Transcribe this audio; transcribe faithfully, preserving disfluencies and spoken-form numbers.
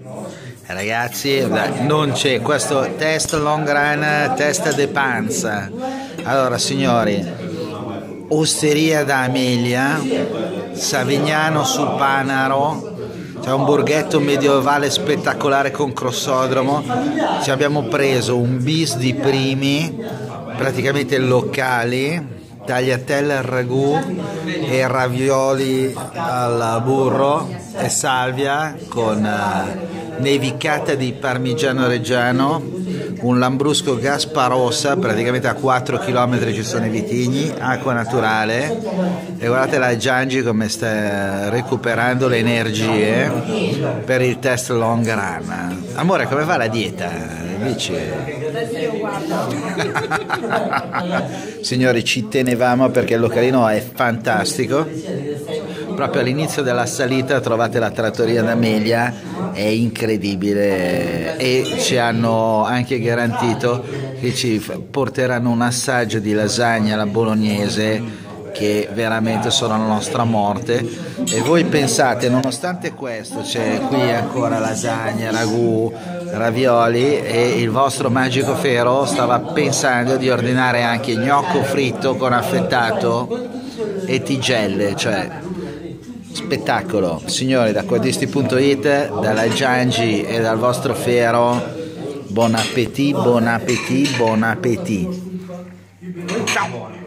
Ragazzi, non c'è questo test long run, test de panza. Allora signori, osteria da Amelia, Savignano sul Panaro, c'è un borghetto medievale spettacolare con crossodromo. Ci abbiamo preso un bis di primi, praticamente locali, tagliatelle al ragù e ravioli al burro e salvia con uh, nevicata di parmigiano reggiano, un lambrusco Gasparossa, praticamente a quattro chilometri ci sono i vitigni, acqua naturale, e guardate la Giangi come sta recuperando le energie per il test long run. Amore, come va la dieta? Dici? Signori, ci tenevamo perché il localino è fantastico. Proprio all'inizio della salita trovate la trattoria d'Amelia, è incredibile, e ci hanno anche garantito che ci porteranno un assaggio di lasagna alla bolognese che veramente sono la nostra morte. E voi pensate, nonostante questo c'è qui ancora lasagna, ragù, ravioli, e il vostro Magico Fero stava pensando di ordinare anche gnocco fritto con affettato e tigelle, cioè spettacolo. Signori, da quadisti punto it, dalla Giangi e dal vostro Fero, buon appetit, buon appetit, buon appetit. Ciao!